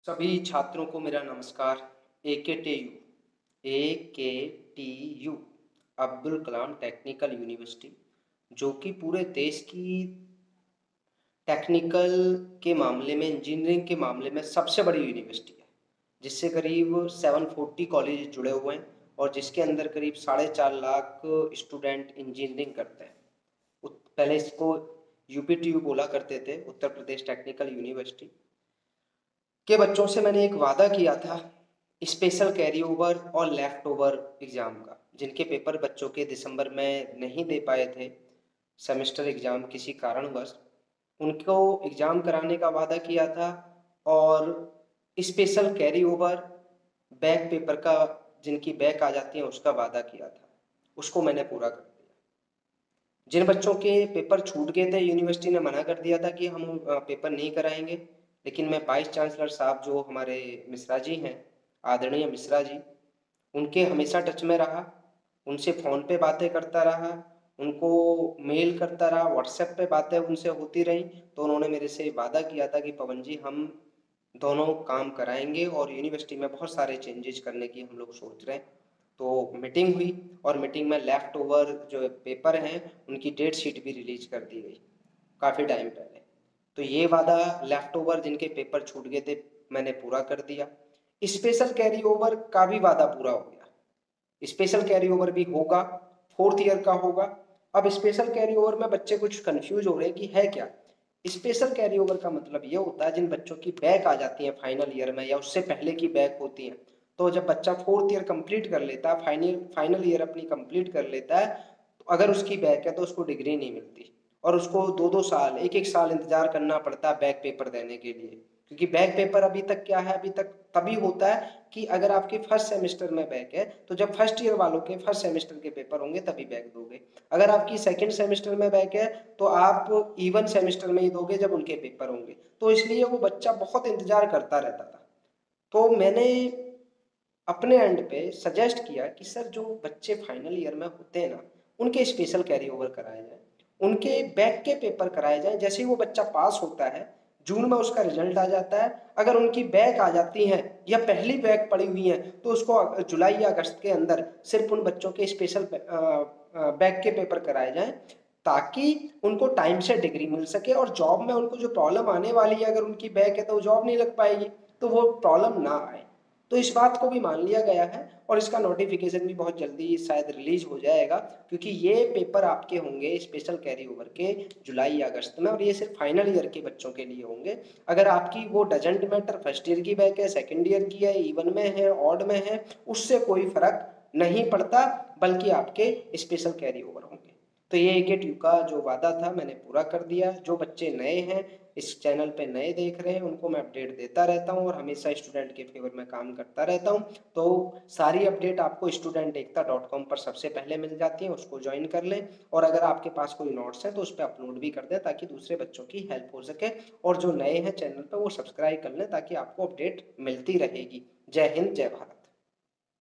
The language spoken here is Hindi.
सभी छात्रों को मेरा नमस्कार। A K T U Abdul Kalam technical university, जो कि पूरे देश की टेक्निकल के मामले में, इंजीनियरिंग के मामले में सबसे बड़ी यूनिवर्सिटी है, जिससे करीब 740 कॉलेज जुड़े हुए हैं और जिसके अंदर करीब 4.5 लाख स्टूडेंट इंजीनियरिंग करते हैं। पहले इसको यूपीटीयू बोला करते थे, उत्तर प्रदेश टेक्निकल यूनिवर्सिटी के बच्चों से मैंने एक वादा किया था स्पेशल कैरी ओवर और लेफ्ट ओवर एग्ज़ाम का, जिनके पेपर बच्चों के दिसंबर में नहीं दे पाए थे सेमेस्टर एग्ज़ाम किसी कारणवश, उनको एग्ज़ाम कराने का वादा किया था। और special carry over back paper का, जिनकी बैक आ जाती है, उसका वादा किया था, उसको मैंने पूरा कर दिया। जिन बच्चों के पेपर छूट गए थे, यूनिवर्सिटी ने मना कर दिया था कि हम पेपर नहीं कराएंगे, लेकिन मैं वाइस चांसलर साहब, जो हमारे मिश्रा जी हैं, आदरणीय मिश्रा जी, उनके हमेशा टच में रहा, उनसे फ़ोन पे बातें करता रहा, उनको मेल करता रहा, व्हाट्सएप पे बातें उनसे होती रहीं। तो उन्होंने मेरे से वादा किया था कि पवन जी, हम दोनों काम कराएंगे और यूनिवर्सिटी में बहुत सारे चेंजेस करने की हम लोग सोच रहे हैं। तो मीटिंग हुई और मीटिंग में लेफ्ट ओवर जो पेपर हैं, उनकी डेट शीट भी रिलीज कर दी गई काफ़ी टाइम पहले। तो ये वादा लेफ्ट ओवर जिनके पेपर छूट गए थे, मैंने पूरा कर दिया। स्पेशल कैरी ओवर का भी वादा पूरा हो गया। स्पेशल कैरी ओवर भी होगा, 4th ईयर का होगा। अब स्पेशल कैरी ओवर में बच्चे कुछ कंफ्यूज हो रहे हैं कि है क्या। स्पेशल कैरी ओवर का मतलब ये होता है, जिन बच्चों की बैक आ जाती है फाइनल ईयर में या उससे पहले की बैक होती है, तो जब बच्चा 4th ईयर कंप्लीट कर लेता है, फाइनल ईयर अपनी कंप्लीट कर लेता है, तो अगर उसकी बैक है तो उसको डिग्री नहीं मिलती और उसको 2-2 साल, 1-1 साल इंतजार करना पड़ता है बैक पेपर देने के लिए। क्योंकि बैक पेपर अभी तक क्या है, अभी तक तभी होता है कि अगर आपके फर्स्ट सेमेस्टर में बैक है, तो जब फर्स्ट ईयर वालों के फर्स्ट सेमेस्टर के पेपर होंगे तभी बैक दोगे। अगर आपकी सेकंड सेमेस्टर में बैक है, तो आप इवन सेमेस्टर में ही दोगे जब उनके पेपर होंगे। तो इसलिए वो बच्चा बहुत इंतजार करता रहता था। तो मैंने अपने एंड पे सजेस्ट किया कि सर, जो बच्चे फाइनल ईयर में होते हैं ना, उनके स्पेशल कैरी ओवर कराए जाए, उनके बैक के पेपर कराए जाए। जैसे ही वो बच्चा पास होता है, जून में उसका रिजल्ट आ जाता है, अगर उनकी बैक आ जाती है या पहली बैक पड़ी हुई है, तो उसको जुलाई या अगस्त के अंदर सिर्फ उन बच्चों के स्पेशल बैक के पेपर कराए जाएं, ताकि उनको टाइम से डिग्री मिल सके और जॉब में उनको जो प्रॉब्लम आने वाली है, अगर उनकी बैक है तो जॉब नहीं लग पाएगी, तो वो प्रॉब्लम ना आए। तो इस बात को भी मान लिया गया है और इसका नोटिफिकेशन भी बहुत जल्दी शायद रिलीज हो जाएगा, क्योंकि ये पेपर आपके होंगे स्पेशल कैरी ओवर के जुलाई या अगस्त में, और ये सिर्फ फाइनल ईयर के बच्चों के लिए होंगे। अगर आपकी वो डजेंट मैटर, फर्स्ट ईयर की बैक है, सेकेंड ईयर की है, इवन में है, ऑड में है, उससे कोई फर्क नहीं पड़ता, बल्कि आपके स्पेशल कैरी ओवर होंगे। तो ये AKTU का जो वादा था, मैंने पूरा कर दिया। जो बच्चे नए हैं, इस चैनल पे नए देख रहे हैं, उनको मैं अपडेट देता रहता हूँ और हमेशा स्टूडेंट के फेवर में काम करता रहता हूँ। तो सारी अपडेट आपको studentekta.com पर सबसे पहले मिल जाती है, उसको ज्वाइन कर लें। और अगर आपके पास कोई नोट्स हैं तो उस पर अपलोड भी कर दें, ताकि दूसरे बच्चों की हेल्प हो सके। और जो नए हैं चैनल पर, वो सब्सक्राइब कर लें, ताकि आपको अपडेट मिलती रहेगी। जय हिंद, जय भारत।